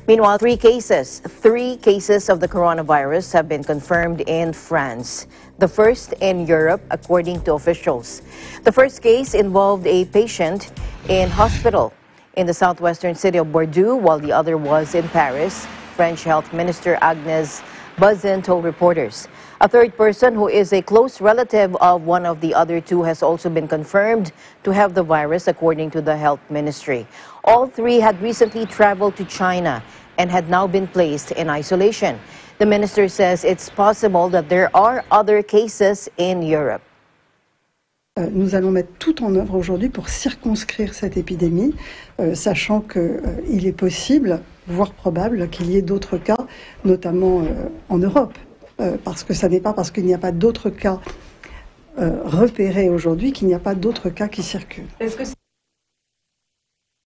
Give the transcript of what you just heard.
Meanwhile, three cases of the coronavirus have been confirmed in France. The first in Europe, according to officials. The first case involved a patient in hospital in the southwestern city of Bordeaux, while the other was in Paris. French Health Minister Agnès Buzyn told reporters. A third person who is a close relative of one of the other two has also been confirmed to have the virus, according to the health ministry. All three had recently traveled to China and had now been placed in isolation. The minister says it's possible that there are other cases in Europe. Nous allons mettre tout en œuvre aujourd'hui pour circonscrire cette épidémie, sachant qu'il est possible, voire probable, qu'il y ait d'autres cas, notamment en Europe. Parce que ce n'est pas parce qu'il n'y a pas d'autres cas repérés aujourd'hui qu'il n'y a pas d'autres cas qui circulent.